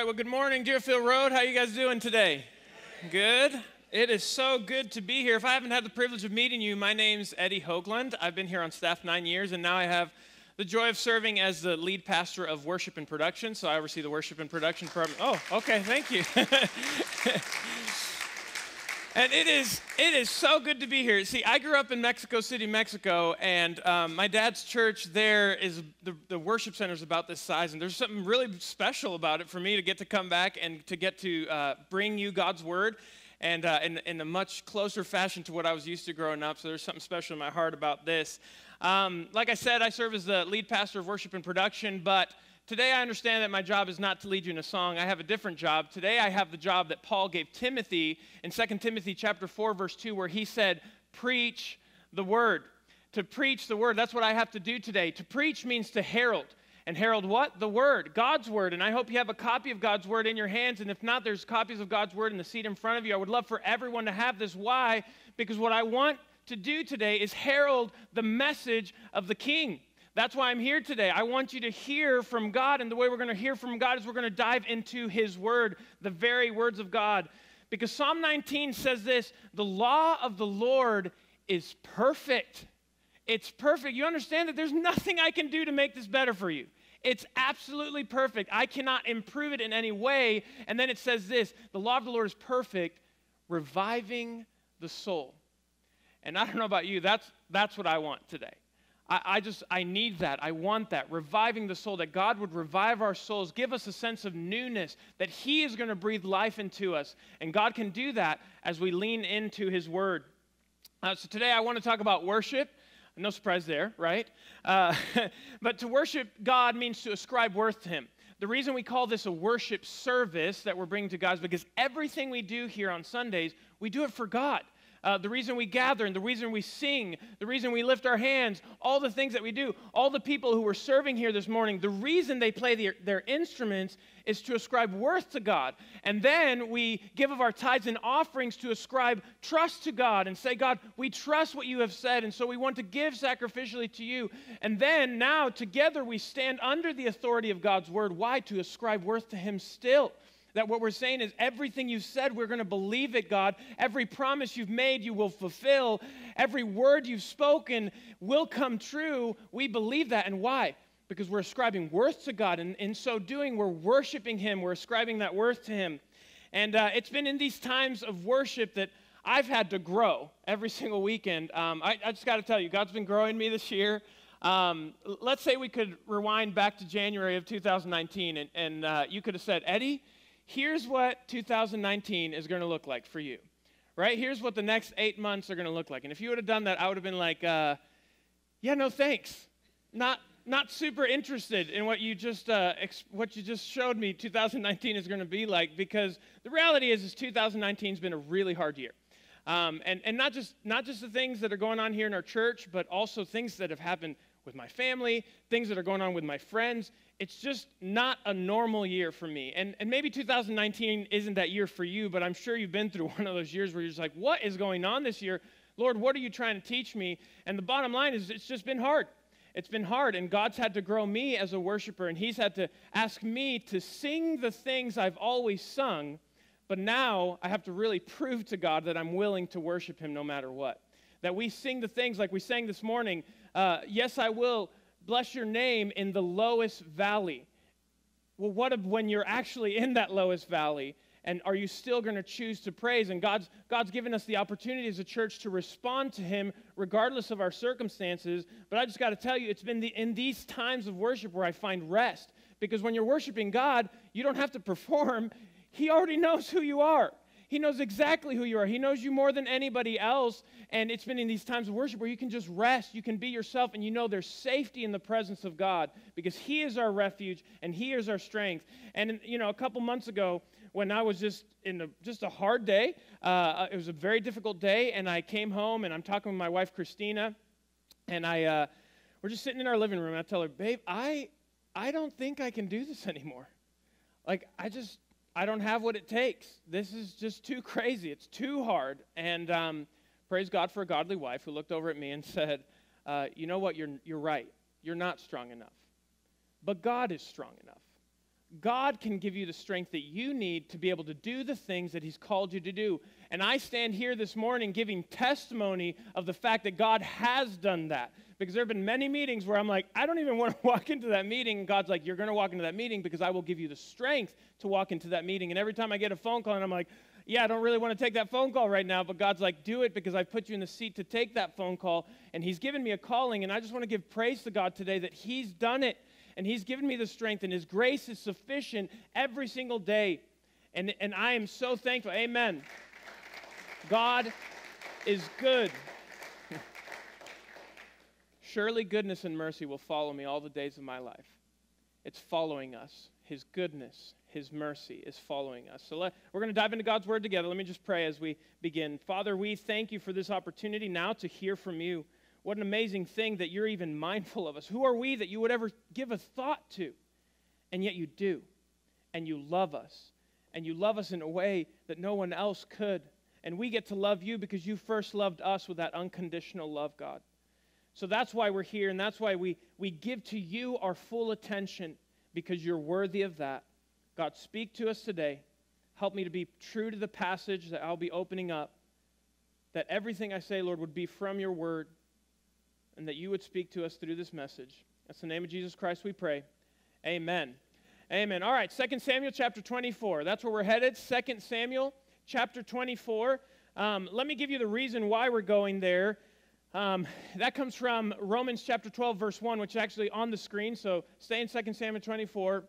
well, good morning, Deerfield Road. How you guys doing today? Good. It is so good to be here. If I haven't had the privilege of meeting you, my name's Eddie Hoagland. I've been here on staff 9 years, and now I have the joy of serving as the lead pastor of worship and production. So I oversee the worship and production program. Oh, okay, thank you. And it is so good to be here. See, I grew up in Mexico City, Mexico, and my dad's church there is, the worship center is about this size, and there's something really special about it for me to get to come back and to get to bring you God's word, and in a much closer fashion to what I was used to growing up, so there's something special in my heart about this. Like I said, I serve as the lead pastor of worship and production, but today I understand that my job is not to lead you in a song. I have a different job. Today I have the job that Paul gave Timothy in 2 Timothy chapter 4, verse 2, where he said, preach the word. To preach the word, that's what I have to do today. To preach means to herald. And herald what? The word, God's word. And I hope you have a copy of God's word in your hands. And if not, there's copies of God's word in the seat in front of you. I would love for everyone to have this. Why? Because what I want to do today is herald the message of the King. That's why I'm here today. I want you to hear from God, and the way we're going to hear from God is we're going to dive into His Word, the very words of God. Because Psalm 19 says this, the law of the Lord is perfect. It's perfect. You understand that there's nothing I can do to make this better for you. It's absolutely perfect. I cannot improve it in any way. And then it says this, the law of the Lord is perfect, reviving the soul. And I don't know about you, that's what I want today. I need that. I want that. Reviving the soul, that God would revive our souls, give us a sense of newness, that He is going to breathe life into us. And God can do that as we lean into His Word. So today I want to talk about worship. No surprise there, right? But to worship God means to ascribe worth to Him. The reason we call this a worship service that we're bringing to God is because everything we do here on Sundays, we do it for God. The reason we gather and the reason we sing, the reason we lift our hands, all the things that we do, all the people who were serving here this morning, the reason they play their instruments is to ascribe worth to God. And then we give of our tithes and offerings to ascribe trust to God and say, God, we trust what you have said, and so we want to give sacrificially to you. And then now together we stand under the authority of God's word. Why? To ascribe worth to Him still. That what we're saying is everything you've said, we're going to believe it, God. Every promise you've made, you will fulfill. Every word you've spoken will come true. We believe that. And why? Because we're ascribing worth to God. And in so doing, we're worshiping Him. We're ascribing that worth to Him. And it's been in these times of worship that I've had to grow every single weekend. I just got to tell you, God's been growing me this year. Let's say we could rewind back to January of 2019, and you could have said, Eddie, here's what 2019 is going to look like for you, right? Here's what the next 8 months are going to look like. And if you would have done that, I would have been like, yeah, no thanks. Not super interested in what you just showed me 2019 is going to be like, because the reality is 2019 has been a really hard year. And not just the things that are going on here in our church, but also things that have happened with my family, things that are going on with my friends. It's just not a normal year for me. And maybe 2019 isn't that year for you, but I'm sure you've been through one of those years where you're just like, what is going on this year? Lord, what are you trying to teach me? And the bottom line is it's just been hard. It's been hard, and God's had to grow me as a worshiper, and He's had to ask me to sing the things I've always sung, but now I have to really prove to God that I'm willing to worship Him no matter what. That we sing the things like we sang this morning, yes, I will bless your name in the lowest valley. Well, what if when you're actually in that lowest valley, and are you still going to choose to praise? And God's given us the opportunity as a church to respond to Him regardless of our circumstances. But I just got to tell you, it's been in these times of worship where I find rest. Because when you're worshiping God, you don't have to perform. He already knows who you are. He knows exactly who you are. He knows you more than anybody else. And it's been in these times of worship where you can just rest. You can be yourself, and you know there's safety in the presence of God because He is our refuge and He is our strength. And, a couple months ago when I was just in a hard day, it was a very difficult day, and I came home, and I'm talking with my wife, Christina, and we're just sitting in our living room, and I tell her, babe, I don't think I can do this anymore. Like, I don't have what it takes. This is just too crazy. It's too hard. And praise God for a godly wife who looked over at me and said, you know what, you're right. You're not strong enough. But God is strong enough. God can give you the strength that you need to be able to do the things that he's called you to do. And I stand here this morning giving testimony of the fact that God has done that. Because there have been many meetings where I'm like, I don't even want to walk into that meeting. And God's like, you're going to walk into that meeting because I will give you the strength to walk into that meeting. And every time I get a phone call and I'm like, yeah, I don't really want to take that phone call right now. But God's like, do it because I've put you in the seat to take that phone call. And he's given me a calling. And I just want to give praise to God today that he's done it. And he's given me the strength, and his grace is sufficient every single day. And I am so thankful. Amen. God is good. Surely goodness and mercy will follow me all the days of my life. It's following us. His goodness, his mercy is following us. So we're going to dive into God's word together. Let me just pray as we begin. Father, we thank you for this opportunity now to hear from you. What an amazing thing that you're even mindful of us. Who are we that you would ever give a thought to? And yet you do. And you love us. And you love us in a way that no one else could. And we get to love you because you first loved us with that unconditional love, God. So that's why we're here, and that's why we give to you our full attention, because you're worthy of that. God, speak to us today. Help me to be true to the passage that I'll be opening up, that everything I say, Lord, would be from your word, and that you would speak to us through this message. That's the name of Jesus Christ we pray. Amen. Amen. All right, 2 Samuel chapter 24. That's where we're headed, 2 Samuel chapter 24. Let me give you the reason why we're going there. That comes from Romans chapter 12, verse 1, which is actually on the screen, so stay in 2 Samuel 24.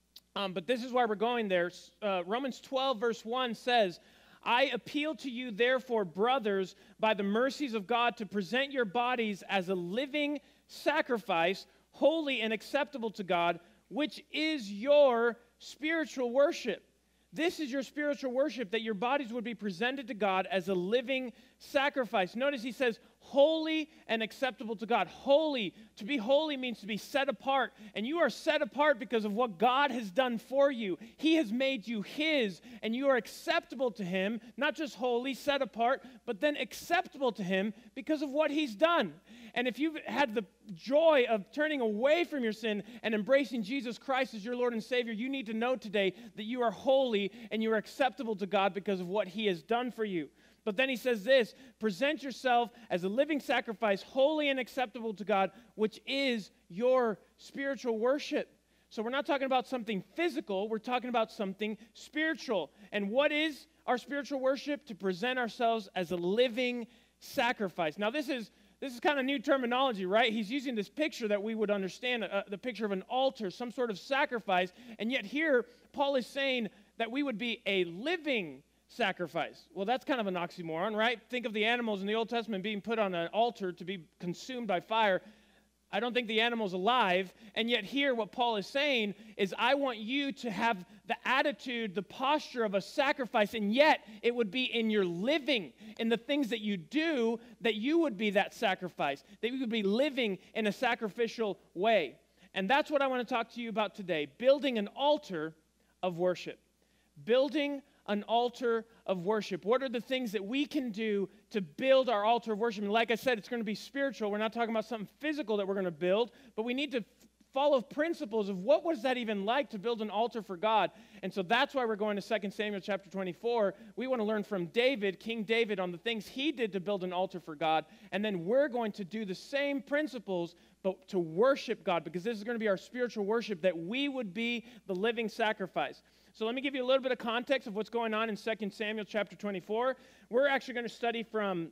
But this is why we're going there. Romans 12, verse 1 says, I appeal to you, therefore, brothers, by the mercies of God, to present your bodies as a living sacrifice, holy and acceptable to God, which is your spiritual worship. This is your spiritual worship, that your bodies would be presented to God as a living sacrifice. Notice he says, holy and acceptable to God. Holy, to be holy means to be set apart. And you are set apart because of what God has done for you. He has made you his, and you are acceptable to him, not just holy, set apart, but then acceptable to him because of what he's done. And if you've had the joy of turning away from your sin and embracing Jesus Christ as your Lord and Savior, you need to know today that you are holy and you are acceptable to God because of what he has done for you. But then he says this, present yourself as a living sacrifice, holy and acceptable to God, which is your spiritual worship. So we're not talking about something physical, we're talking about something spiritual. And what is our spiritual worship? To present ourselves as a living sacrifice. Now this is kind of new terminology, right? He's using this picture that we would understand, the picture of an altar, some sort of sacrifice. And yet here, Paul is saying that we would be a living sacrifice. Well, that's kind of an oxymoron, right? Think of the animals in the Old Testament being put on an altar to be consumed by fire. I don't think the animal's alive. And yet here, what Paul is saying is, I want you to have the attitude, the posture of a sacrifice, and yet it would be in your living, in the things that you do, that you would be that sacrifice, that you would be living in a sacrificial way. And that's what I want to talk to you about today, building an altar of worship. Building an altar of worship. What are the things that we can do to build our altar of worship? And like I said, it's going to be spiritual. We're not talking about something physical that we're going to build, but we need to follow principles of what was that even like to build an altar for God. And so that's why we're going to 2 Samuel chapter 24. We want to learn from David, King David, on the things he did to build an altar for God. And then we're going to do the same principles, but to worship God, because this is going to be our spiritual worship, that we would be the living sacrifice. So let me give you a little bit of context of what's going on in 2 Samuel chapter 24. We're actually going to study from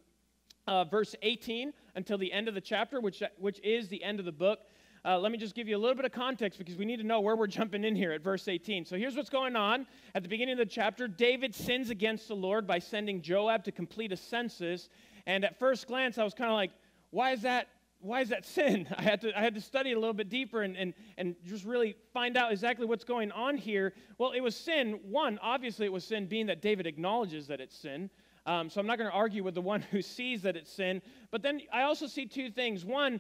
verse 18 until the end of the chapter, which is the end of the book. Let me just give you a little bit of context because we need to know where we're jumping in here at verse 18. So here's what's going on. At the beginning of the chapter, David sins against the Lord by sending Joab to complete a census. And at first glance, I was kind of like, why is that sin? I had to study it a little bit deeper and just really find out exactly what's going on here. Well, it was sin. One, obviously it was sin, being that David acknowledges that it's sin. So I'm not going to argue with the one who sees that it's sin. But then I also see two things. One,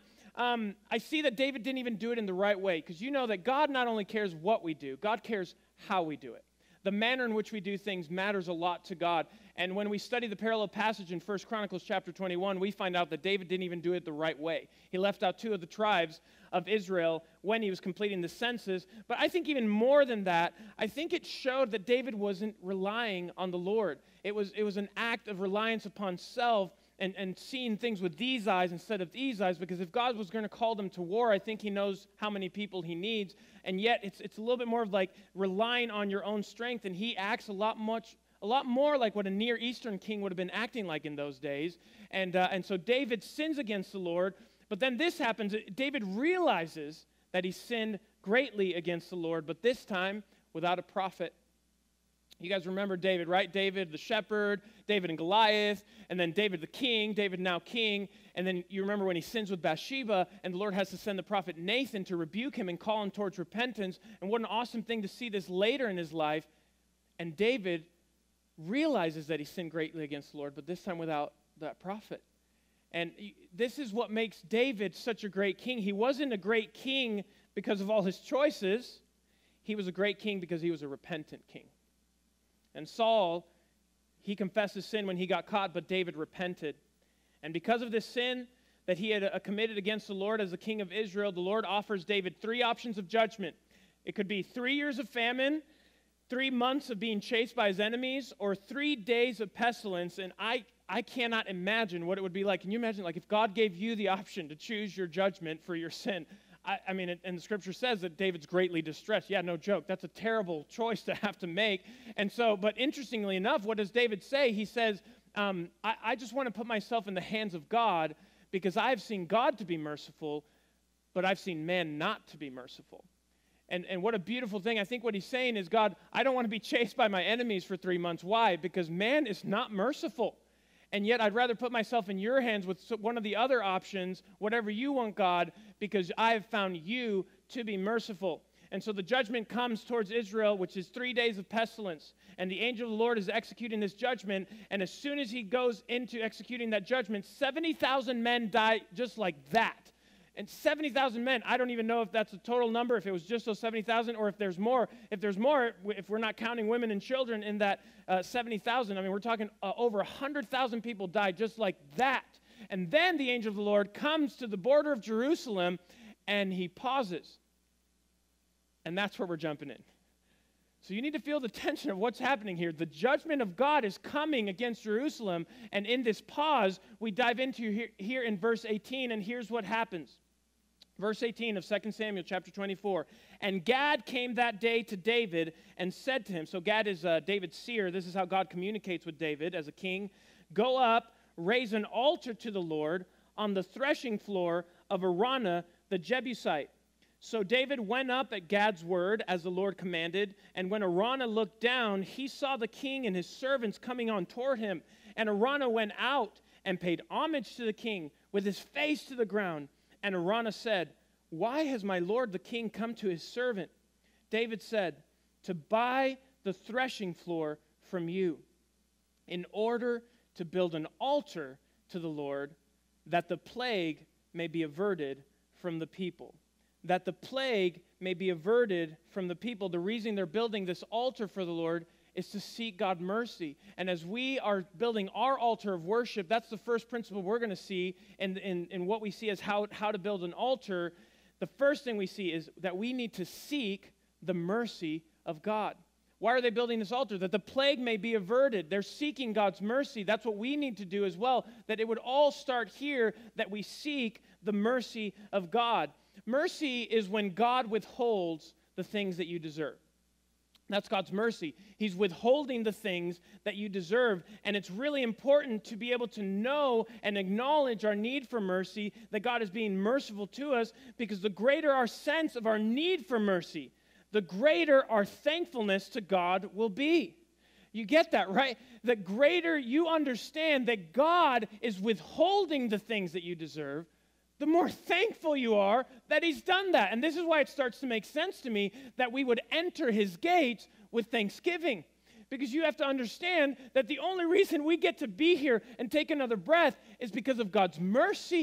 I see that David didn't even do it in the right way, because you know that God not only cares what we do, God cares how we do it. The manner in which we do things matters a lot to God. And when we study the parallel passage in 1 Chronicles chapter 21, we find out that David didn't even do it the right way. He left out two of the tribes of Israel when he was completing the census. But I think even more than that, I think it showed that David wasn't relying on the Lord. It was an act of reliance upon self and seeing things with these eyes instead of these eyes, because if God was going to call them to war, I think he knows how many people he needs, and yet it's a little bit more of like relying on your own strength, and he acts a lot more like what a Near Eastern king would have been acting like in those days, and so David sins against the Lord, but then this happens. David realizes that he sinned greatly against the Lord, but this time without a prophet. You guys remember David, right? David the shepherd, David and Goliath, and then David the king, David now king, and then you remember when he sins with Bathsheba, and the Lord has to send the prophet Nathan to rebuke him and call him towards repentance, and what an awesome thing to see this later in his life. And David realizes that he sinned greatly against the Lord, but this time without that prophet. And this is what makes David such a great king. He wasn't a great king because of all his choices. He was a great king because he was a repentant king. And Saul, he confessed his sin when he got caught, but David repented. And because of this sin that he had committed against the Lord as the king of Israel, the Lord offers David 3 options of judgment. It could be 3 years of famine, 3 months of being chased by his enemies, or 3 days of pestilence. And I cannot imagine what it would be like. Can you imagine, like, if God gave you the option to choose your judgment for your sin? I mean, and the scripture says that David's greatly distressed. Yeah, no joke. That's a terrible choice to have to make. And so, but interestingly enough, what does David say? He says, I just want to put myself in the hands of God because I've seen God to be merciful, but I've seen man not to be merciful. And what a beautiful thing. I think what he's saying is, God, I don't want to be chased by my enemies for 3 months. Why? Because man is not merciful. And yet I'd rather put myself in your hands with one of the other options, whatever you want, God, because I have found you to be merciful. And so the judgment comes towards Israel, which is 3 days of pestilence. And the angel of the Lord is executing this judgment. And as soon as he goes into executing that judgment, 70,000 men die just like that. And 70,000 men, I don't even know if that's a total number, if it was just those 70,000, or if there's more. If we're not counting women and children in that 70,000, I mean, we're talking over 100,000 people died just like that. And then the angel of the Lord comes to the border of Jerusalem, and he pauses. And that's where we're jumping in. So you need to feel the tension of what's happening here. The judgment of God is coming against Jerusalem, and in this pause, we dive into here in verse 18, and here's what happens. Verse 18 of 2 Samuel chapter 24. And Gad came that day to David and said to him, so Gad is David's seer. This is how God communicates with David as a king. Go up, raise an altar to the Lord on the threshing floor of Araunah the Jebusite. So David went up at Gad's word as the Lord commanded. And when Araunah looked down, he saw the king and his servants coming on toward him. And Araunah went out and paid homage to the king with his face to the ground. And Araunah said, why has my lord the king come to his servant? David said, to buy the threshing floor from you, in order to build an altar to the Lord, that the plague may be averted from the people. That the plague may be averted from the people. The reason they're building this altar for the Lord is to seek God's mercy. And as we are building our altar of worship, that's the first principle we're going to see in what we see as how to build an altar. The first thing we see is that we need to seek the mercy of God. Why are they building this altar? That the plague may be averted. They're seeking God's mercy. That's what we need to do as well. That it would all start here, that we seek the mercy of God. Mercy is when God withholds the things that you deserve. That's God's mercy. He's withholding the things that you deserve. And it's really important to be able to know and acknowledge our need for mercy, that God is being merciful to us, because the greater our sense of our need for mercy, the greater our thankfulness to God will be. You get that, right? The greater you understand that God is withholding the things that you deserve, the more thankful you are that he's done that. And this is why it starts to make sense to me that we would enter his gates with thanksgiving. Because you have to understand that the only reason we get to be here and take another breath is because of God's mercy.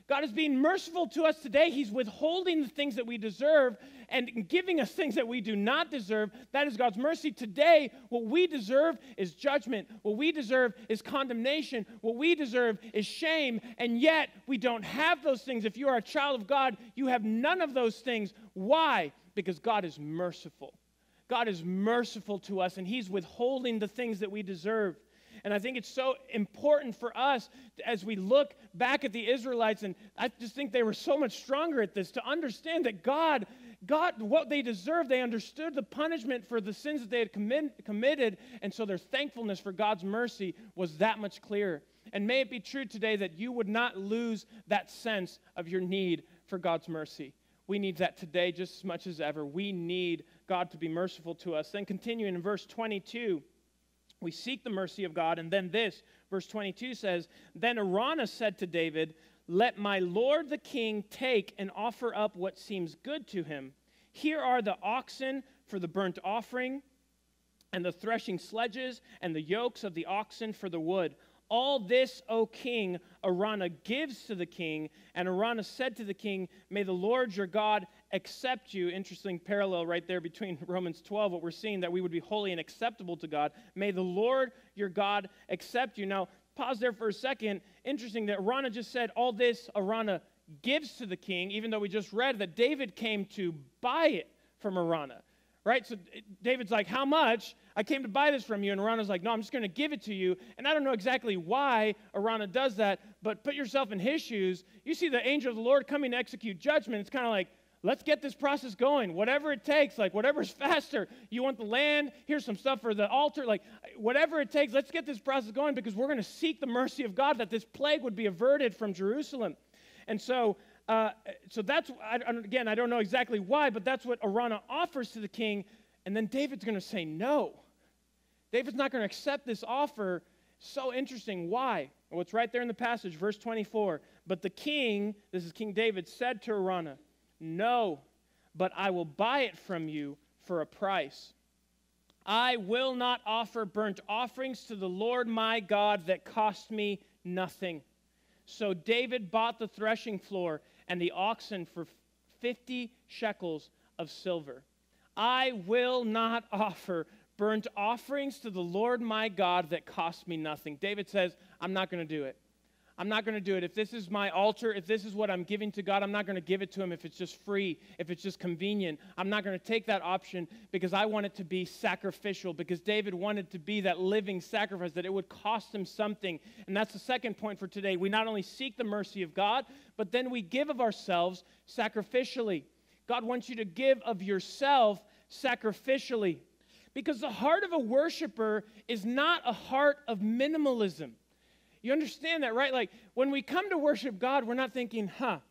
God is being merciful to us today. He's withholding the things that we deserve and giving us things that we do not deserve. That is God's mercy. Today, what we deserve is judgment. What we deserve is condemnation. What we deserve is shame. And yet, we don't have those things. If you are a child of God, you have none of those things. Why? Because God is merciful. God is merciful to us, and He's withholding the things that we deserve. And I think it's so important for us as we look back at the Israelites, and I just think they were so much stronger at this, to understand that God, what they deserved, they understood the punishment for the sins that they had committed, and so their thankfulness for God's mercy was that much clearer. And may it be true today that you would not lose that sense of your need for God's mercy. We need that today just as much as ever. We need God to be merciful to us. Then continuing in verse 22, we seek the mercy of God, and then this, verse 22 says, Then Araunah said to David, Let my lord the king take and offer up what seems good to him. Here are the oxen for the burnt offering, and the threshing sledges, and the yokes of the oxen for the wood. All this, O king, Araunah gives to the king. And Araunah said to the king, May the Lord your God accept you. Interesting parallel right there between Romans 12, what we're seeing, that we would be holy and acceptable to God. May the Lord your God accept you. Now, pause there for a second. Interesting that Araunah just said, all this Araunah gives to the king, even though we just read that David came to buy it from Araunah. Right? So David's like, how much? I came to buy this from you. And Araunah's like, no, I'm just going to give it to you. And I don't know exactly why Araunah does that, but put yourself in his shoes. You see the angel of the Lord coming to execute judgment. It's kind of like, let's get this process going. Whatever it takes, like whatever's faster. You want the land? Here's some stuff for the altar. Like whatever it takes, let's get this process going because we're going to seek the mercy of God that this plague would be averted from Jerusalem. And so that's, again, I don't know exactly why, but that's what Araunah offers to the king. And then David's going to say no. David's not going to accept this offer. So interesting. Why? Well, it's right there in the passage, verse 24. But the king, this is King David, said to Araunah, No, but I will buy it from you for a price. I will not offer burnt offerings to the Lord my God that cost me nothing. So David bought the threshing floor and the oxen for 50 shekels of silver. I will not offer burnt offerings to the Lord my God that cost me nothing. David says, I'm not going to do it. I'm not going to do it. If this is my altar, if this is what I'm giving to God, I'm not going to give it to him if it's just free, if it's just convenient. I'm not going to take that option because I want it to be sacrificial, because David wanted to be that living sacrifice, that it would cost him something. And that's the second point for today. We not only seek the mercy of God, but then we give of ourselves sacrificially. God wants you to give of yourself sacrificially, because the heart of a worshiper is not a heart of minimalism. You understand that, right? Like, when we come to worship God, we're not thinking,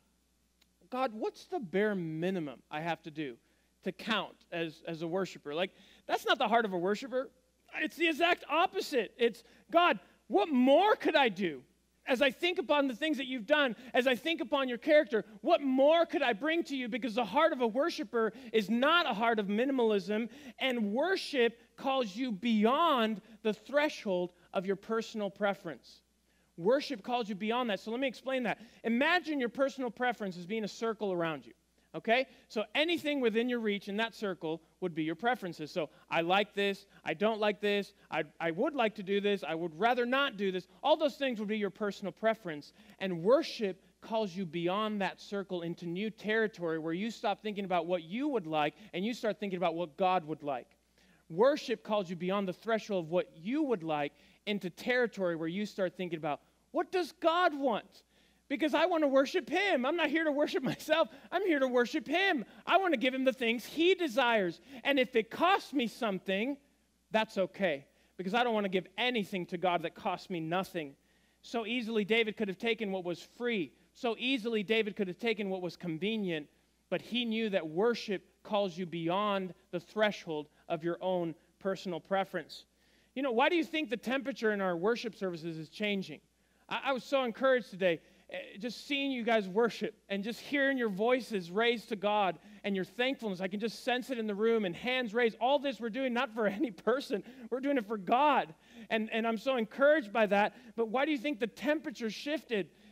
God, what's the bare minimum I have to do to count as a worshiper? Like, that's not the heart of a worshiper. It's the exact opposite. It's, God, what more could I do? As I think upon the things that you've done, as I think upon your character, what more could I bring to you? Because the heart of a worshiper is not a heart of minimalism, and worship calls you beyond the threshold of your personal preference. Worship calls you beyond that. So let me explain that. Imagine your personal preference as being a circle around you. Okay? So anything within your reach in that circle would be your preferences. So I like this, I don't like this, I would like to do this, I would rather not do this. All those things would be your personal preference. And worship calls you beyond that circle into new territory where you stop thinking about what you would like and you start thinking about what God would like. Worship calls you beyond the threshold of what you would like into territory where you start thinking about, what does God want? Because I want to worship him. I'm not here to worship myself. I'm here to worship him. I want to give him the things he desires. And if it costs me something, that's okay. Because I don't want to give anything to God that costs me nothing. So easily David could have taken what was free. So easily David could have taken what was convenient. But he knew that worship calls you beyond the threshold of your own personal preference. You know, why do you think the temperature in our worship services is changing? I was so encouraged today, just seeing you guys worship and just hearing your voices raised to God and your thankfulness. I can just sense it in the room, and hands raised. All this we're doing not for any person. We're doing it for God. And I'm so encouraged by that. But why do you think the temperature shifted?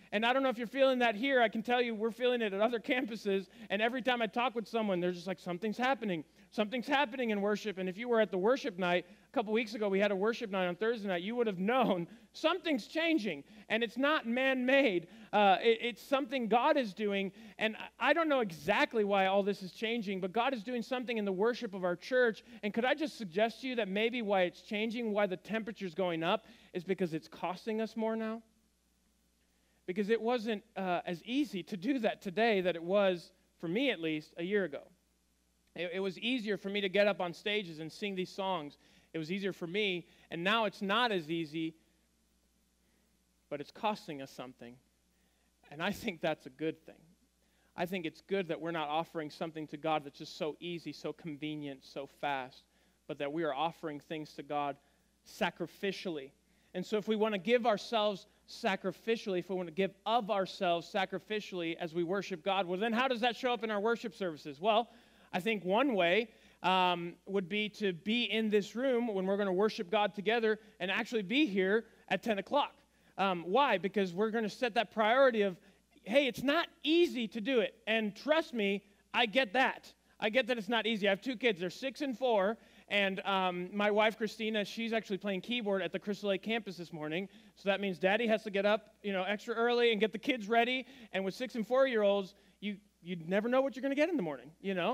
And I don't know if you're feeling that here. I can tell you we're feeling it at other campuses. And every time I talk with someone, they're just like, something's happening. Something's happening in worship. And if you were at the worship night, a couple weeks ago, we had a worship night on Thursday night, you would have known something's changing. And it's not man-made. It's something God is doing. And I don't know exactly why all this is changing, but God is doing something in the worship of our church. And could I just suggest to you that maybe why it's changing, why the temperature's going up, is because it's costing us more now? Because it wasn't as easy to do that today that it was, for me at least, a year ago. It was easier for me to get up on stages and sing these songs. It was easier for me, and now it's not as easy, but it's costing us something. And I think that's a good thing. I think it's good that we're not offering something to God that's just so easy, so convenient, so fast, but that we are offering things to God sacrificially. And so if we want to give ourselves sacrificially, if we want to give of ourselves sacrificially as we worship God, well, then how does that show up in our worship services? Well, I think one way would be to be in this room when we're going to worship God together and actually be here at 10 o'clock. Why? Because we're going to set that priority of, hey, it's not easy to do it. And trust me, I get that. I get that it's not easy. I have two kids. They're 6 and 4. And my wife, Christina, she's actually playing keyboard at the Crystal Lake campus this morning. So that means Daddy has to get up, extra early and get the kids ready. And with 6 and 4-year-olds, you never know what you're going to get in the morning,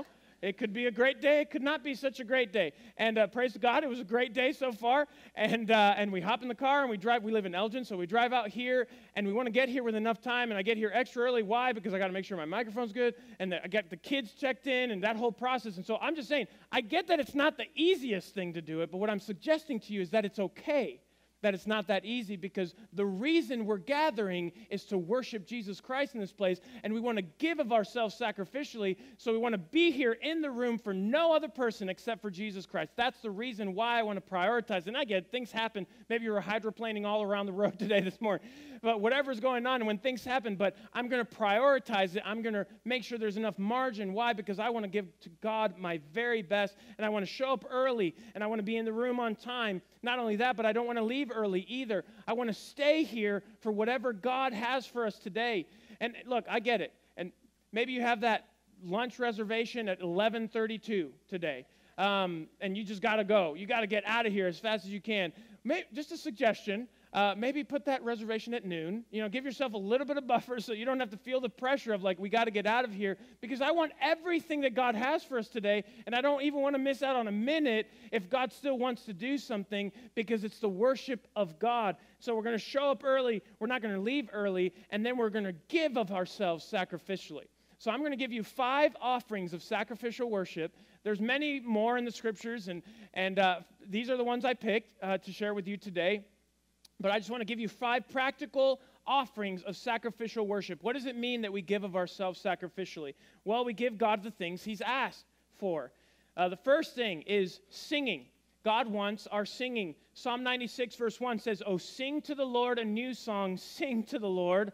It could be a great day. It could not be such a great day. And praise God, it was a great day so far. And we hop in the car and we drive. We live in Elgin, so we drive out here. And we want to get here with enough time. And I get here extra early. Why? Because I got to make sure my microphone's good. And I got the kids checked in and that whole process. And so I'm just saying, I get that it's not the easiest thing to do it. But what I'm suggesting to you is that it's okay that it's not that easy, because the reason we're gathering is to worship Jesus Christ in this place, and we want to give of ourselves sacrificially, so we want to be here in the room for no other person except for Jesus Christ. That's the reason why I want to prioritize. And I get it, things happen. Maybe you were hydroplaning all around the road today this morning, but whatever's going on, and when things happen, but I'm going to prioritize it. I'm going to make sure there's enough margin. Why? Because I want to give to God my very best, and I want to show up early, and I want to be in the room on time. Not only that, but I don't want to leave early either. I want to stay here for whatever God has for us today. And look, I get it. And maybe you have that lunch reservation at 11:32 today, and you just got to go. You got to get out of here as fast as you can. Just a suggestion. Maybe put that reservation at noon. Give yourself a little bit of buffer so you don't have to feel the pressure of we got to get out of here, because I want everything that God has for us today, and I don't even want to miss out on a minute if God still wants to do something, because it's the worship of God. So we're going to show up early. We're not going to leave early, and then we're going to give of ourselves sacrificially. So I'm going to give you 5 offerings of sacrificial worship. There's many more in the scriptures, and these are the ones I picked to share with you today. But I just want to give you 5 practical offerings of sacrificial worship. What does it mean that we give of ourselves sacrificially? Well, we give God the things He's asked for. The first thing is singing. God wants our singing. Psalm 96 verse 1 says, "Oh, sing to the Lord a new song, sing to the Lord,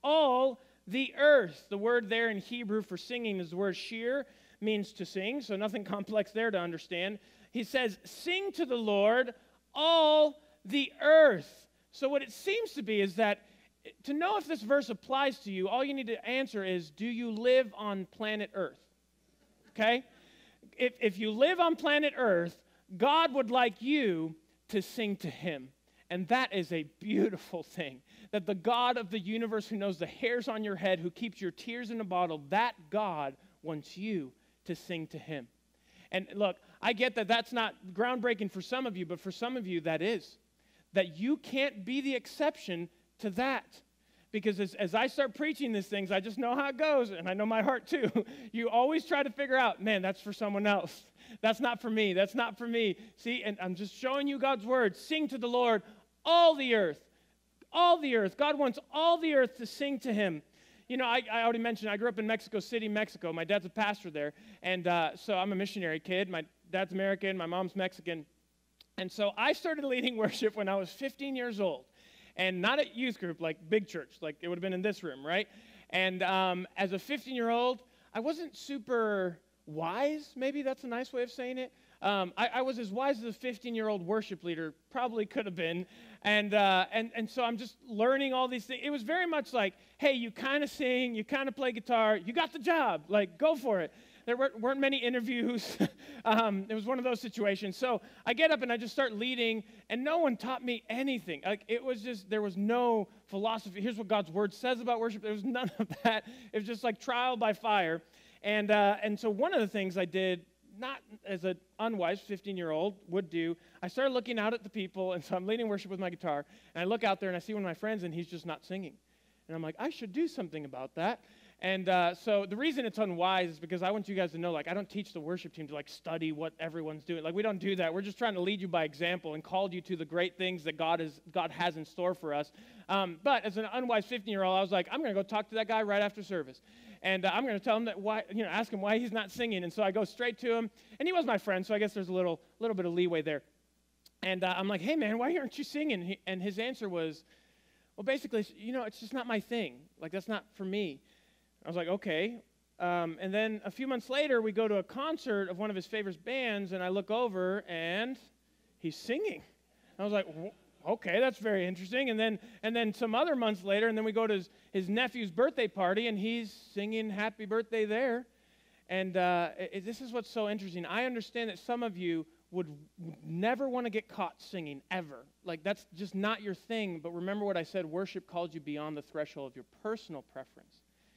all the earth." The word there in Hebrew for singing is the word shir, means to sing, so nothing complex there to understand. He says, sing to the Lord, all the earth. So what it seems to be is that to know if this verse applies to you, all you need to answer is, do you live on planet Earth? Okay? If you live on planet Earth, God would like you to sing to Him. And that is a beautiful thing. That the God of the universe, who knows the hairs on your head, who keeps your tears in a bottle, that God wants you to sing to Him. And look, I get that that's not groundbreaking for some of you, but for some of you that is. That you can't be the exception to that. Because as I start preaching these things, I just know how it goes, and I know my heart too. You always try to figure out, man, that's for someone else. That's not for me. That's not for me. See, and I'm just showing you God's word. Sing to the Lord, all the earth. All the earth. God wants all the earth to sing to Him. I already mentioned I grew up in Mexico City, Mexico. My dad's a pastor there, and so I'm a missionary kid. My dad's American. My mom's Mexican. And so I started leading worship when I was 15 years old, and not at youth group, like big church, like it would have been in this room, right? And as a 15-year-old, I wasn't super wise, maybe that's a nice way of saying it. I was as wise as a 15-year-old worship leader probably could have been. And so I'm just learning all these things. It was very much like, hey, you kind of sing, you kind of play guitar, you got the job, like, go for it. There weren't many interviews. It was one of those situations. So I get up and I just start leading, and no one taught me anything. Like, it was just, there was no philosophy. Here's what God's word says about worship. There was none of that. It was just like trial by fire. And so one of the things I did, not as an unwise 15-year-old would do, I started looking out at the people, and so I'm leading worship with my guitar, and I look out there and I see one of my friends, and he's just not singing. And I'm like, I should do something about that. And so the reason it's unwise is because I want you guys to know, like, I don't teach the worship team to, like, study what everyone's doing. Like, we don't do that. We're just trying to lead you by example and called you to the great things that God has in store for us. But as an unwise 15-year-old, I was like, I'm going to go talk to that guy right after service. And I'm going to tell him that ask him why he's not singing. And so I go straight to him. And he was my friend, so I guess there's a little bit of leeway there. And I'm like, hey, man, why aren't you singing? And his answer was, well, basically, it's just not my thing. Like, that's not for me. I was like, okay. And then a few months later, we go to a concert of one of his favorite bands, and I look over, and he's singing. I was like, okay, that's very interesting. And then some other months later, and then we go to his nephew's birthday party, and he's singing Happy Birthday there. And this is what's so interesting. I understand that some of you would never want to get caught singing, ever. Like, that's just not your thing. But remember what I said, worship calls you beyond the threshold of your personal preference.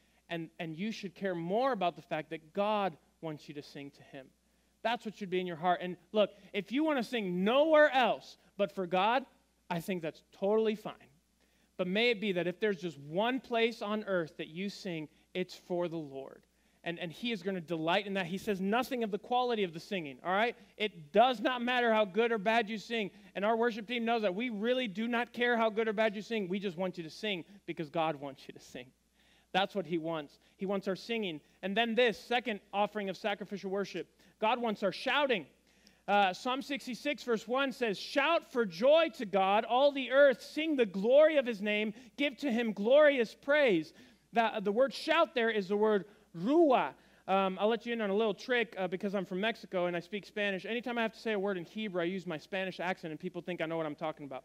And you should care more about the fact that God wants you to sing to him. That's what should be in your heart. And look, if you want to sing nowhere else but for God, I think that's totally fine. But may it be that if there's just one place on earth that you sing, it's for the Lord. And he is going to delight in that. He says nothing of the quality of the singing, all right? It does not matter how good or bad you sing. And our worship team knows that. We really do not care how good or bad you sing. We just want you to sing because God wants you to sing. That's what he wants. He wants our singing. And then this, second offering of sacrificial worship. God wants our shouting. Psalm 66, verse 1 says, shout for joy to God, all the earth, sing the glory of his name, give to him glorious praise. The word shout there is the word ruah. I'll let you in on a little trick because I'm from Mexico and I speak Spanish. Anytime I have to say a word in Hebrew, I use my Spanish accent and people think I know what I'm talking about.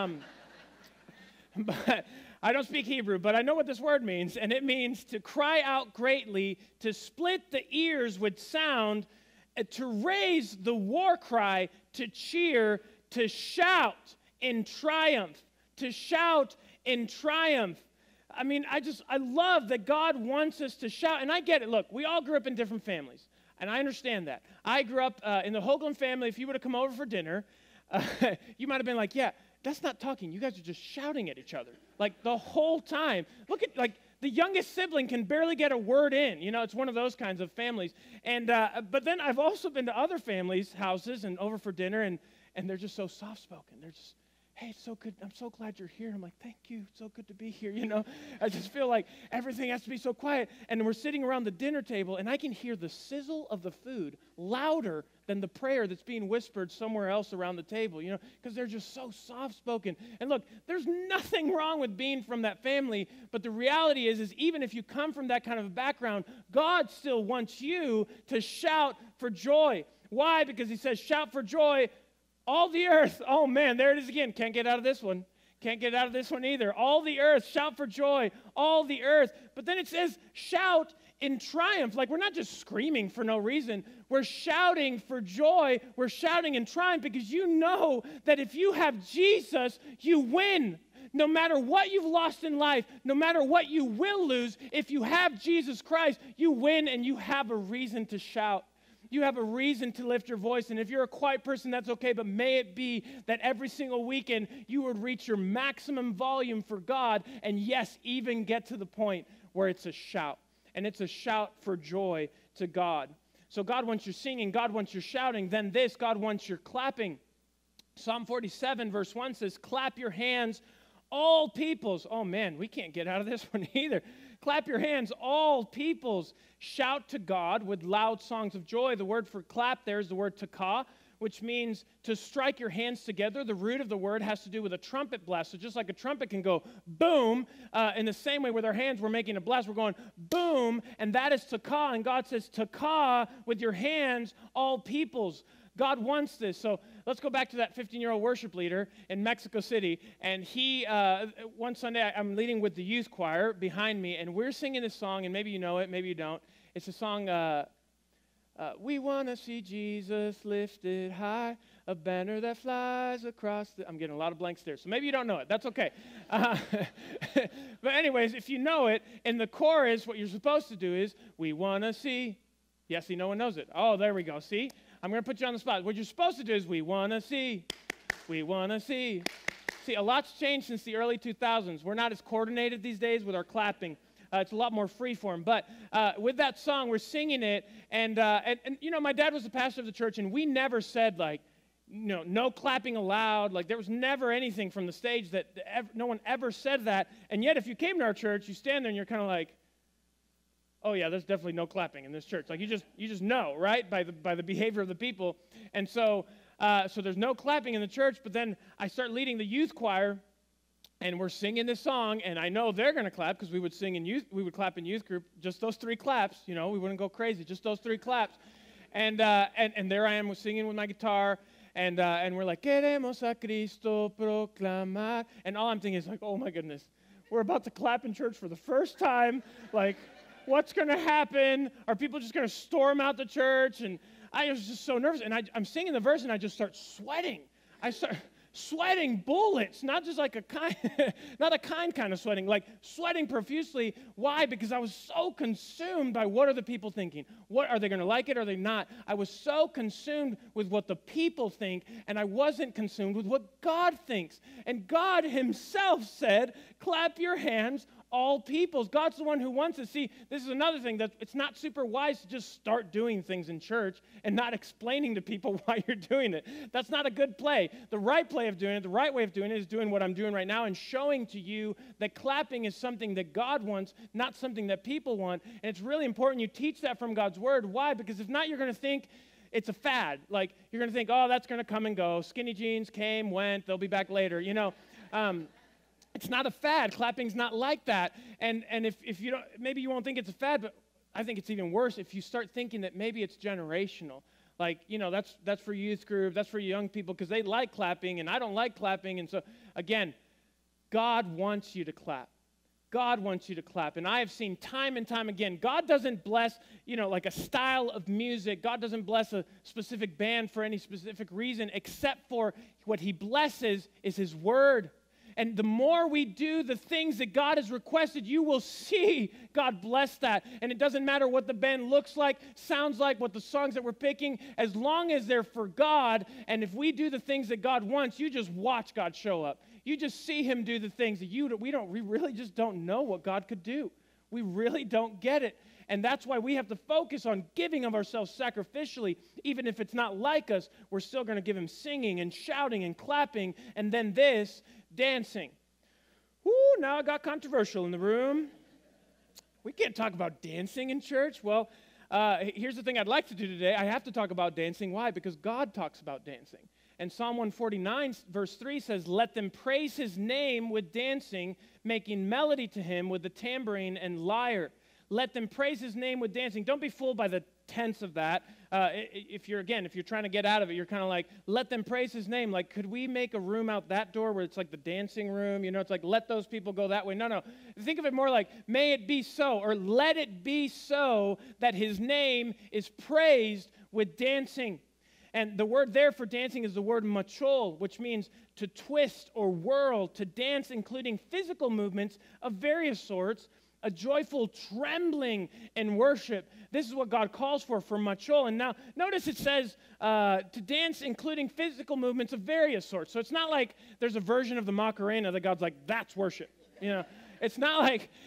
But I don't speak Hebrew, but I know what this word means, and it means to cry out greatly, to split the ears with sound, to raise the war cry, to cheer, to shout in triumph, to shout in triumph. I mean, I love that God wants us to shout, and I get it. Look, we all grew up in different families, and I understand that. I grew up in the Hoagland family. If you were to come over for dinner, you might have been like, yeah, that's not talking. You guys are just shouting at each other, like, the whole time. Look at, like, the youngest sibling can barely get a word in. It's one of those kinds of families. And but then I've also been to other families' houses and over for dinner, and they're just so soft-spoken. They're just, hey, it's so good. I'm so glad you're here. I'm like, thank you. It's so good to be here. I just feel like everything has to be so quiet. And we're sitting around the dinner table, and I can hear the sizzle of the food louder than the prayer that's being whispered somewhere else around the table, because they're just so soft-spoken. And look, there's nothing wrong with being from that family, but the reality is even if you come from that kind of a background, God still wants you to shout for joy. Why? Because he says, shout for joy, all the earth. Oh, man, there it is again. Can't get out of this one. Can't get out of this one either. All the earth, shout for joy, all the earth. But then it says, shout in triumph. Like, we're not just screaming for no reason. We're shouting for joy. We're shouting in triumph because you know that if you have Jesus, you win. No matter what you've lost in life, no matter what you will lose, if you have Jesus Christ, you win and you have a reason to shout. You have a reason to lift your voice. And if you're a quiet person, that's okay. But may it be that every single weekend you would reach your maximum volume for God. And yes, even get to the point where it's a shout. And it's a shout for joy to God. So God wants your singing. God wants your shouting. Then this, God wants your clapping. Psalm 47 verse 1 says, clap your hands, all peoples. Oh man, we can't get out of this one either. Clap your hands, all peoples. Shout to God with loud songs of joy. The word for clap there is the word takah, which means to strike your hands together. The root of the word has to do with a trumpet blast. So just like a trumpet can go boom, in the same way with our hands, we're making a blast. We're going boom, and that is takah. And God says, takah with your hands, all peoples. God wants this. So let's go back to that 15-year-old worship leader in Mexico City. And he, one Sunday, I'm leading with the youth choir behind me, and we're singing this song, and maybe you know it, maybe you don't. It's a song, we want to see Jesus lifted high, a banner that flies across the... I'm getting a lot of blanks there, so maybe you don't know it. That's okay. But anyways, if you know it, in the chorus, what you're supposed to do is, we want to see... Yes, see, no one knows it. Oh, there we go. See? I'm going to put you on the spot. What you're supposed to do is, we want to see. We want to see. See, a lot's changed since the early 2000s. We're not as coordinated these days with our clapping. It's a lot more freeform. But with that song, we're singing it. And you know, my dad was the pastor of the church, and we never said, like, no clapping allowed. Like, there was never anything from the stage that no one ever said that. And yet, if you came to our church, you stand there and you're kind of like, oh yeah, there's definitely no clapping in this church. Like, you just know, right, by the behavior of the people. And so there's no clapping in the church. But then I start leading the youth choir, and we're singing this song, and I know they're going to clap because we would clap in youth group. Just those 3 claps, we wouldn't go crazy. Just those 3 claps. And there I am singing with my guitar, and we're like, queremos a Cristo proclamar. And all I'm thinking is like, oh my goodness, we're about to clap in church for the first time. Like, what's going to happen? Are people just going to storm out the church? And I was just so nervous. And I'm singing the verse, and I just start sweating. I start sweating bullets, not just like not a kind of sweating, like sweating profusely. Why? Because I was so consumed by what are the people thinking? What are they going to like it or are they not? I was so consumed with what the people think, and I wasn't consumed with what God thinks. And God himself said, clap your hands, all peoples. God's the one who wants to see. This is another thing, that it's not super wise to just start doing things in church and not explaining to people why you're doing it. That's not a good play. The right play of doing it, the right way of doing it is doing what I'm doing right now and showing to you that clapping is something that God wants, not something that people want. And it's really important you teach that from God's word. Why? Because if not, you're going to think it's a fad. Like, you're going to think, oh, that's going to come and go. Skinny jeans came, went, they'll be back later, It's not a fad. Clapping's not like that. And if you don't, maybe you won't think it's a fad, but I think it's even worse if you start thinking that maybe it's generational. Like, that's for youth group, that's for young people because they like clapping and I don't like clapping. And so, again, God wants you to clap. God wants you to clap. And I have seen time and time again, God doesn't bless, like a style of music. God doesn't bless a specific band for any specific reason, except for what he blesses is his word. And the more we do the things that God has requested, you will see God bless that. And it doesn't matter what the band looks like, sounds like, what the songs that we're picking, as long as they're for God. And if we do the things that God wants, you just watch God show up. You just see him do the things that we really just don't know what God could do. We really don't get it. And that's why we have to focus on giving of ourselves sacrificially. Even if it's not like us, we're still going to give him singing and shouting and clapping. And then this, dancing. Whoo, now I got controversial in the room. We can't talk about dancing in church. Well, here's the thing I'd like to do today. I have to talk about dancing. Why? Because God talks about dancing. And Psalm 149, verse 3 says, let them praise his name with dancing, making melody to him with the tambourine and lyre. Let them praise his name with dancing. Don't be fooled by the tense of that. If you're trying to get out of it, you're kind of like, let them praise his name. Like, could we make a room out that door where it's like the dancing room? It's like, let those people go that way. No. Think of it more like, may it be so, or let it be so that his name is praised with dancing. And the word there for dancing is the word machol, which means to twist or whirl, to dance, including physical movements of various sorts, a joyful trembling in worship. This is what God calls for machol. And now, notice it says to dance, including physical movements of various sorts. So it's not like there's a version of the Macarena that God's like, that's worship. It's not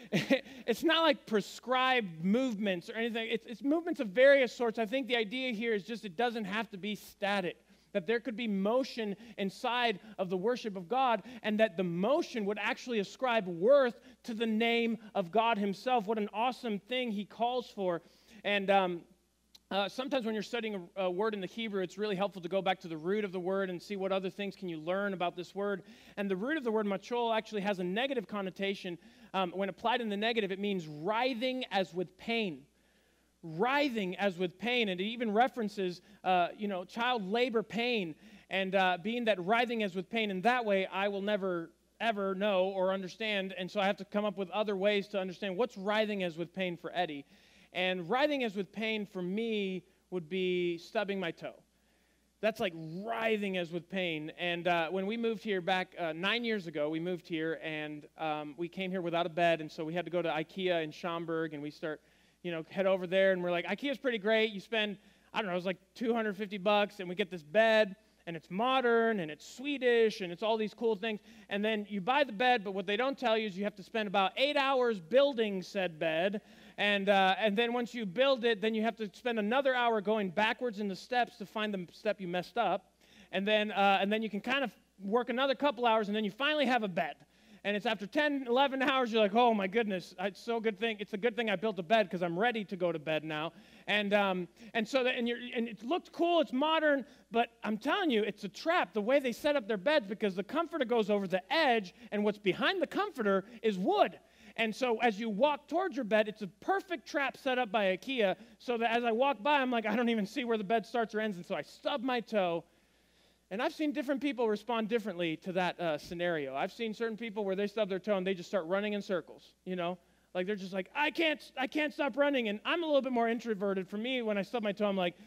like prescribed movements or anything. It's movements of various sorts. I think the idea here is just it doesn't have to be static. That there could be motion inside of the worship of God, and that the motion would actually ascribe worth to the name of God himself. What an awesome thing he calls for. And sometimes when you're studying a word in the Hebrew, it's really helpful to go back to the root of the word and see what other things can you learn about this word. And the root of the word machol actually has a negative connotation. When applied in the negative, it means writhing as with pain. writhing as with pain, and it even references, child labor pain, and being that writhing as with pain. And that way, I will never ever know or understand, and so I have to come up with other ways to understand what's writhing as with pain for Eddie. And writhing as with pain for me would be stubbing my toe. That's like writhing as with pain. And when we moved here back 9 years ago, we moved here, and we came here without a bed, and so we had to go to IKEA in Schaumburg, and we start, head over there, and we're like, IKEA's pretty great. You spend, I don't know, it was like $250, and we get this bed, and it's modern, and it's Swedish, and it's all these cool things. And then you buy the bed, but what they don't tell you is you have to spend about 8 hours building said bed. And then once you build it, then you have to spend another hour going backwards in the steps to find the step you messed up. And then you can kind of work another couple hours, and then you finally have a bed. And it's after 10, 11 hours, you're like, oh my goodness, it's a good thing I built a bed because I'm ready to go to bed now. And it looked cool, it's modern, but I'm telling you, it's a trap. The way they set up their beds, because the comforter goes over the edge, and what's behind the comforter is wood. And so as you walk towards your bed, it's a perfect trap set up by IKEA, so that as I walk by, I'm like, I don't even see where the bed starts or ends, and so I stub my toe. And I've seen different people respond differently to that scenario. I've seen certain people where they stub their toe and they just start running in circles, Like they're just like, I can't stop running. And I'm a little bit more introverted. For me, when I stub my toe, I'm like,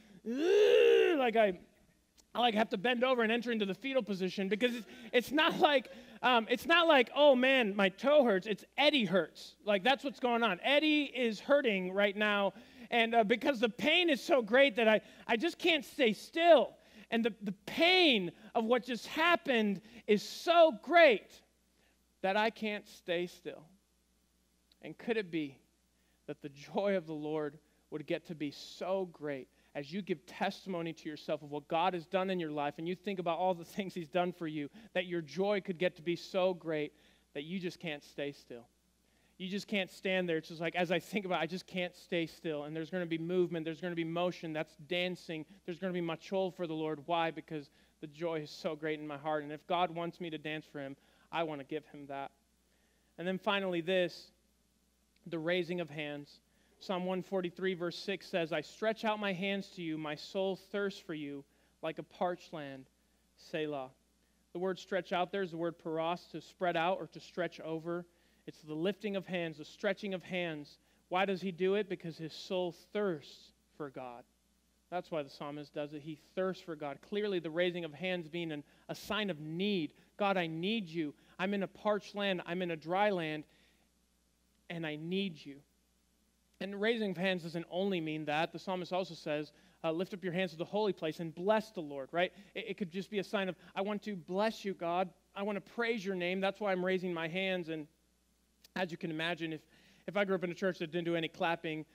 I have to bend over and enter into the fetal position, because it's not like, oh man, my toe hurts. It's Eddie hurts. Like that's what's going on. Eddie is hurting right now. And because the pain is so great that I just can't stay still. And the pain of what just happened is so great that I can't stay still. And could it be that the joy of the Lord would get to be so great as you give testimony to yourself of what God has done in your life, and you think about all the things He's done for you, that your joy could get to be so great that you just can't stay still. You just can't stand there. It's just like, as I think about it, I just can't stay still. And there's going to be movement. There's going to be motion. That's dancing. There's going to be machol for the Lord. Why? Because the joy is so great in my heart. And if God wants me to dance for Him, I want to give Him that. And then finally this, the raising of hands. Psalm 143 verse 6 says, I stretch out my hands to you. My soul thirsts for you like a parched land. Selah. The word stretch out there is the word paros, to spread out or to stretch over. It's the lifting of hands, the stretching of hands. Why does he do it? Because his soul thirsts for God. That's why the psalmist does it. He thirsts for God. Clearly, the raising of hands being a sign of need. God, I need you. I'm in a parched land. I'm in a dry land, and I need you. And raising of hands doesn't only mean that. The psalmist also says, lift up your hands to the holy place and bless the Lord, right? It could just be a sign of, I want to bless you, God. I want to praise your name. That's why I'm raising my hands. And as you can imagine, if I grew up in a church that didn't do any clapping,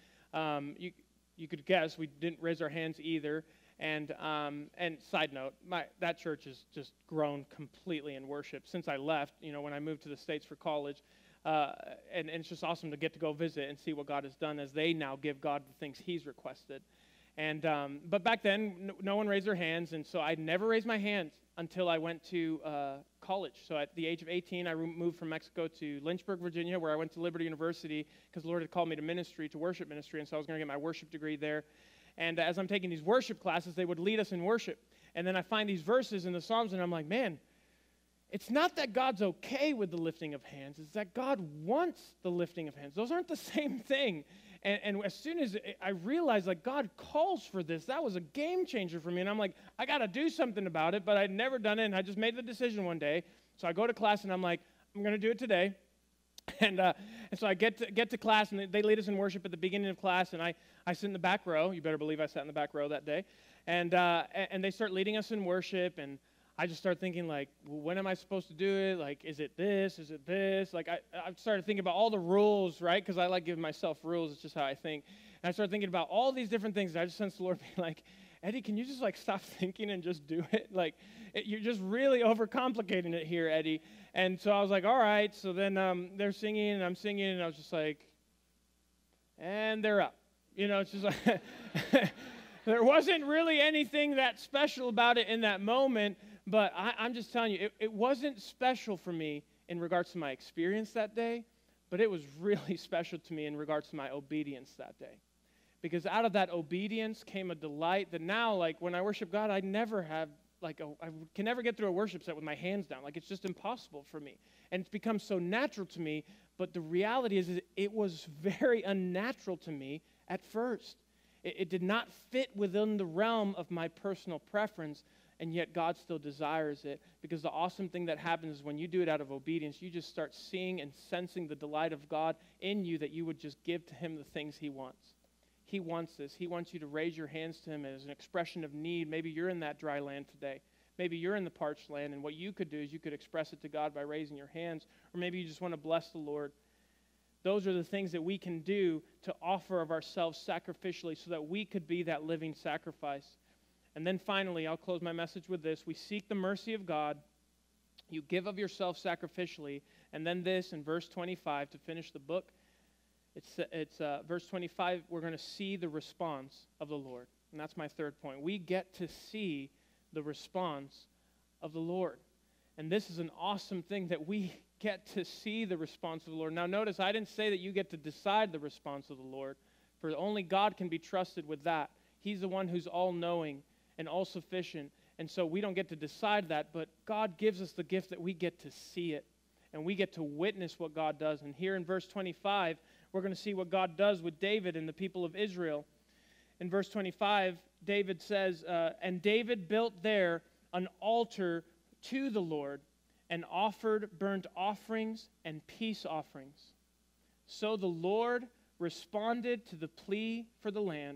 you could guess we didn't raise our hands either. And side note, that church has just grown completely in worship since I left. When I moved to the States for college, and it's just awesome to get to go visit and see what God has done as they now give God the things He's requested. And but back then, no one raised their hands, and so I never raised my hands until I went to college. So at the age of 18, I moved from Mexico to Lynchburg, Virginia, where I went to Liberty University because the Lord had called me to ministry, to worship ministry, and so I was going to get my worship degree there. And as I'm taking these worship classes, they would lead us in worship. And then I find these verses in the Psalms, and I'm like, man, it's not that God's okay with the lifting of hands. It's that God wants the lifting of hands. Those aren't the same thing. And as soon as I realized, like, God calls for this, that was a game changer for me. And I'm like, I got to do something about it, but I'd never done it, and I just made the decision one day. So I go to class, and I'm like, I'm going to do it today. And so I get to class, and they lead us in worship at the beginning of class, and I sit in the back row. You better believe I sat in the back row that day. And they start leading us in worship, and I just start thinking, like, well, when am I supposed to do it? Like, is it this? Is it this? Like, I started thinking about all the rules, right? Because I like giving myself rules. It's just how I think. And I started thinking about all these different things. And I just sensed the Lord being like, Eddie, can you just, like, stop thinking and just do it? Like, you're just really overcomplicating it here, Eddie. And so I was like, all right. So then they're singing, and I'm singing, and I was just like, and they're up. It's just like, there wasn't really anything that special about it in that moment. But I'm just telling you, it wasn't special for me in regards to my experience that day, but it was really special to me in regards to my obedience that day. Because out of that obedience came a delight that now, like, when I worship God, I never have, I can never get through a worship set with my hands down. Like, it's just impossible for me. And it's become so natural to me, but the reality is it was very unnatural to me at first. It did not fit within the realm of my personal preference, and yet God still desires it, because the awesome thing that happens is when you do it out of obedience, you just start seeing and sensing the delight of God in you, that you would just give to him the things he wants. He wants this. He wants you to raise your hands to him as an expression of need. Maybe you're in that dry land today. Maybe you're in the parched land, and what you could do is you could express it to God by raising your hands, or maybe you just want to bless the Lord. Those are the things that we can do to offer of ourselves sacrificially so that we could be that living sacrifice. And then finally, I'll close my message with this. We seek the mercy of God. You give of yourself sacrificially. And then this, in verse 25, to finish the book, it's verse 25, we're going to see the response of the Lord. And that's my third point. We get to see the response of the Lord. And this is an awesome thing, that we get to see the response of the Lord. Now notice, I didn't say that you get to decide the response of the Lord, for only God can be trusted with that. He's the one who's all-knowing and all-sufficient, and so we don't get to decide that, but God gives us the gift that we get to see it, and we get to witness what God does. And here in verse 25, we're going to see what God does with David and the people of Israel. In verse 25, David says, and David built there an altar to the Lord, and offered burnt offerings and peace offerings. So the Lord responded to the plea for the land,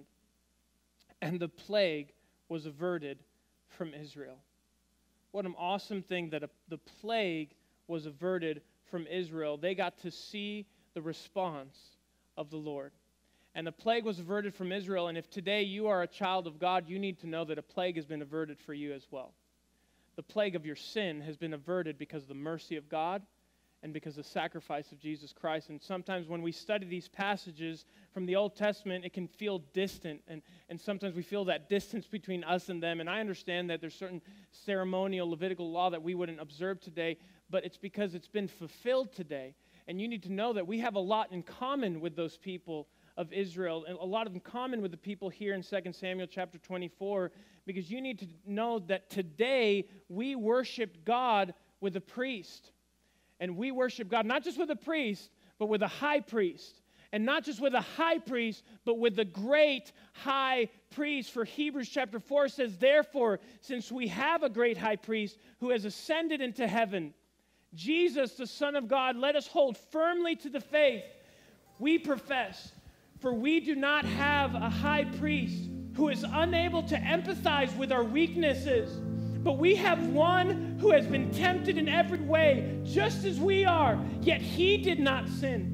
and the plague was averted from Israel. What an awesome thing that the plague was averted from Israel. They got to see the response of the Lord. And the plague was averted from Israel, and if today you are a child of God, you need to know that a plague has been averted for you as well. The plague of your sin has been averted because of the mercy of God and because of the sacrifice of Jesus Christ. And sometimes when we study these passages from the Old Testament, it can feel distant, and sometimes we feel that distance between us and them. And I understand that there's certain ceremonial Levitical law that we wouldn't observe today, but it's because it's been fulfilled today. And you need to know that we have a lot in common with those people of Israel, and a lot in common with the people here in 2 Samuel chapter 24, because you need to know that today we worship God with a priest. And we worship God not just with a priest, but with a high priest. And not just with a high priest, but with the great high priest. For Hebrews chapter 4 says, therefore, since we have a great high priest who has ascended into heaven, Jesus, the Son of God, let us hold firmly to the faith we profess. For we do not have a high priest who is unable to empathize with our weaknesses, but we have one who has been tempted in every way, just as we are, yet he did not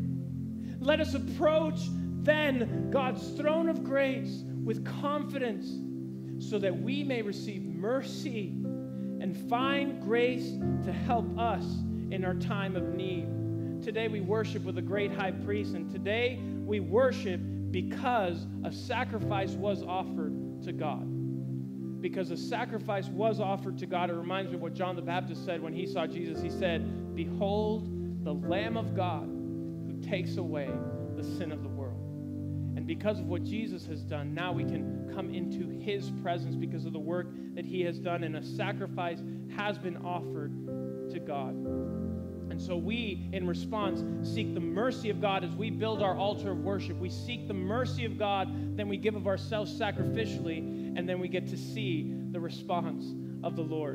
sin. Let us approach then God's throne of grace with confidence, so that we may receive mercy and find grace to help us in our time of need. Today we worship with a great high priest, and today we worship because a sacrifice was offered to God. Because a sacrifice was offered to God. It reminds me of what John the Baptist said when he saw Jesus. He said, behold, the Lamb of God who takes away the sin of the world. And because of what Jesus has done, now we can come into his presence because of the work that he has done, and a sacrifice has been offered to God. And so we, in response, seek the mercy of God as we build our altar of worship. We seek the mercy of God, then we give of ourselves sacrificially, and then we get to see the response of the Lord.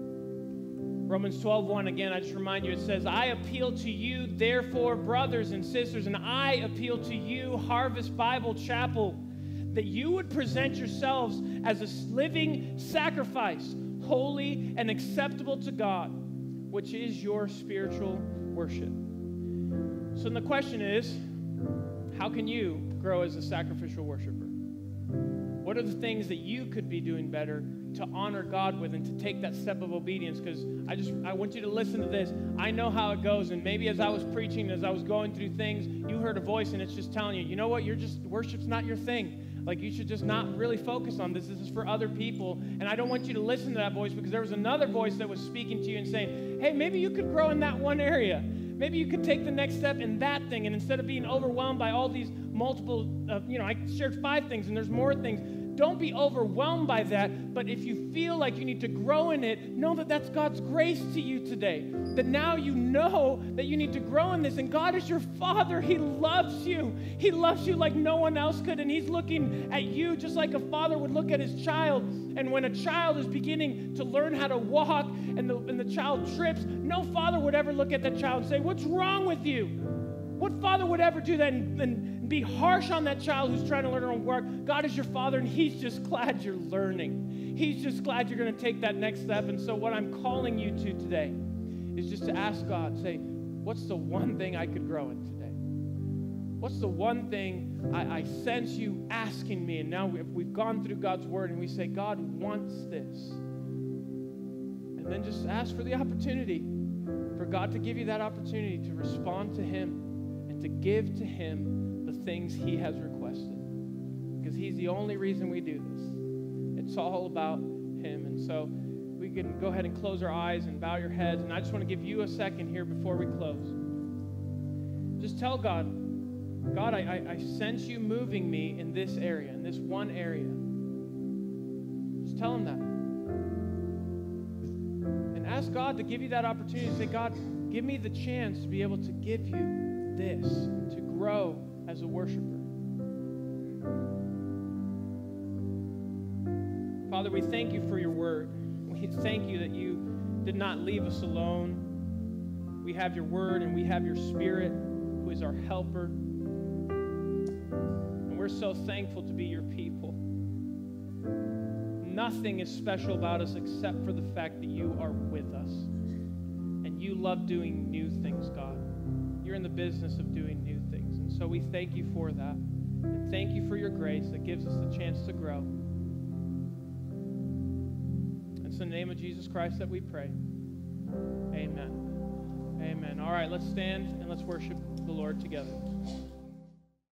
Romans 12:1, again, I just remind you, it says, I appeal to you, therefore, brothers and sisters, and I appeal to you, Harvest Bible Chapel, that you would present yourselves as a living sacrifice, holy and acceptable to God, which is your spiritual worship. So the question is, how can you grow as a sacrificial worshiper? What are the things that you could be doing better to honor God with and to take that step of obedience? Because I want you to listen to this. I know how it goes, and maybe as I was preaching, as I was going through things, you heard a voice and it's just telling you, you know what, worship's not your thing. Like, you should just not really focus on this. This is for other people. And I don't want you to listen to that voice, because there was another voice that was speaking to you and saying, hey, maybe you could grow in that one area. Maybe you could take the next step in that thing, and instead of being overwhelmed by all these multiple, I shared 5 things, and there's more things. Don't be overwhelmed by that, but if you feel like you need to grow in it, know that that's God's grace to you today. That now you know that you need to grow in this, and God is your Father. He loves you. He loves you like no one else could, and He's looking at you just like a father would look at his child. And when a child is beginning to learn how to walk and the child trips, no father would ever look at that child and say, "What's wrong with you?" What father would ever do that and be harsh on that child who's trying to learn how to walk? God is your Father, and He's just glad you're learning. He's just glad you're going to take that next step. And so what I'm calling you to today is just to ask God, say, what's the one thing I could grow in today? What's the one thing I sense you asking me? And now we've gone through God's Word, and we say, God wants this. And then just ask for the opportunity, for God to give you that opportunity to respond to Him and to give to Him the things He has requested. Because He's the only reason we do this. It's all about Him. And so we can go ahead and close our eyes and bow your heads. And I just want to give you a second here before we close. Just tell God, God, I sense you moving me in this area, in this one area. Just tell Him that. And ask God to give you that opportunity to say, God, give me the chance to be able to give you this, to grow as a worshiper. Father, we thank you for your word. We thank you that you did not leave us alone. We have your word and we have your Spirit, who is our helper. And we're so thankful to be your people. Nothing is special about us except for the fact that you are with us. And you love doing new things, God. You're in the business of doing new things. And so we thank you for that. And thank you for your grace that gives us the chance to grow. It's in the name of Jesus Christ that we pray. Amen. Amen. All right, let's stand and let's worship the Lord together.